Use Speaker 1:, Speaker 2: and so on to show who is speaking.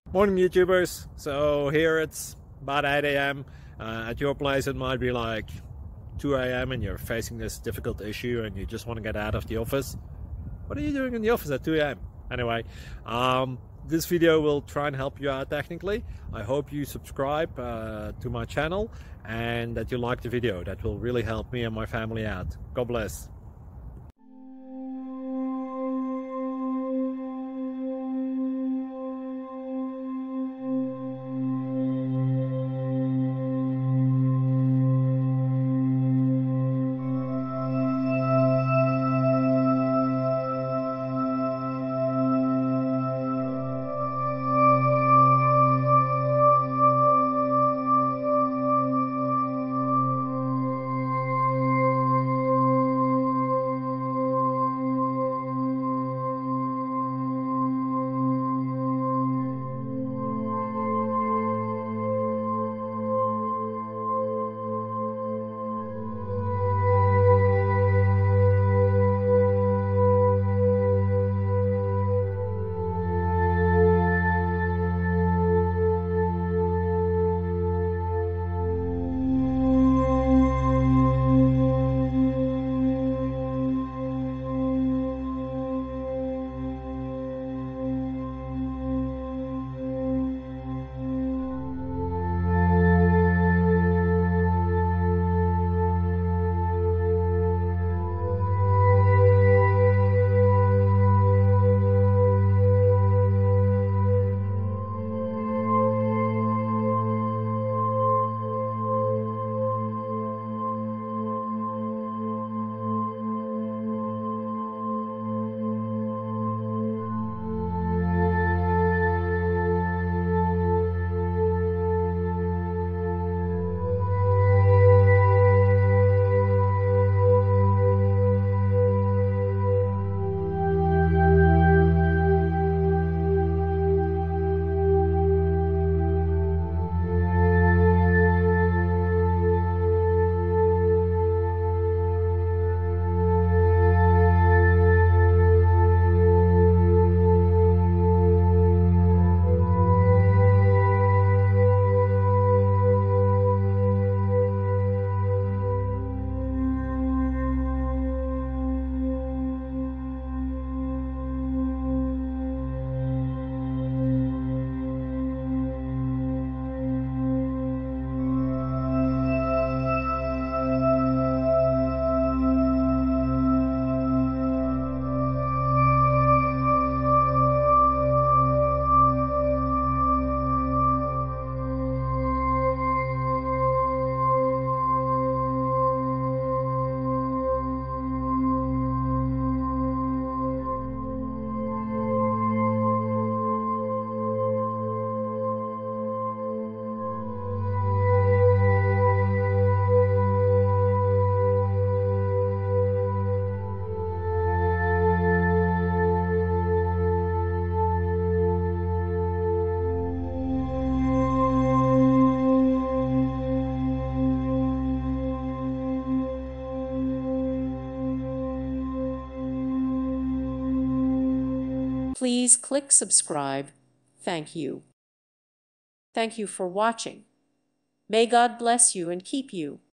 Speaker 1: Morning YouTubers. So here it's about 8 a.m. At your place it might be like 2 a.m. and you're facing this difficult issue and you just want to get out of the office. What are you doing in the office at 2 a.m.? Anyway, this video will try and help you out technically. I hope you subscribe to my channel and that you like the video. That will really help me and my family out. God bless.
Speaker 2: Please click subscribe. Thank you. Thank you for watching. May God bless you and keep you.